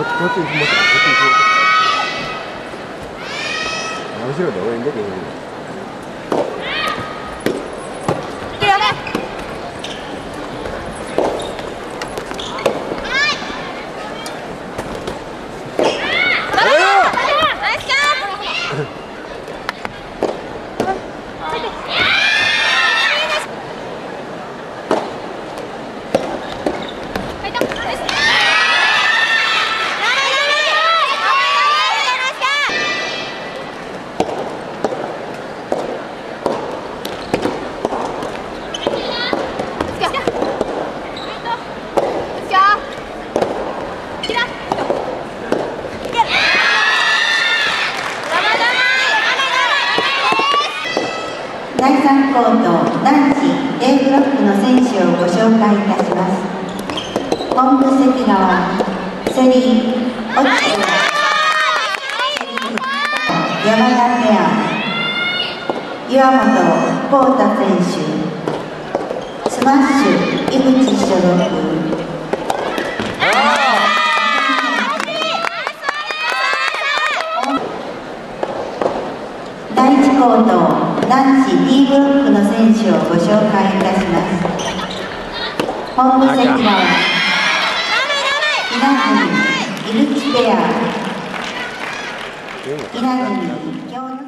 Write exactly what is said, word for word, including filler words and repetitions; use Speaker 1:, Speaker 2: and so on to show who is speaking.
Speaker 1: っちこっちにもっとこっちに行こう。後ろで応援できへん。
Speaker 2: だいさんコート男子 A ブロックの選手をご紹介いたします。本部席側、セリー、落ちて山田ペア、岩本浩太選手、スマッシュ井口所属。だいいちコート男子 D ブロックの選手をご紹介いたします。本部席側、稲国井口ペア、稲国京都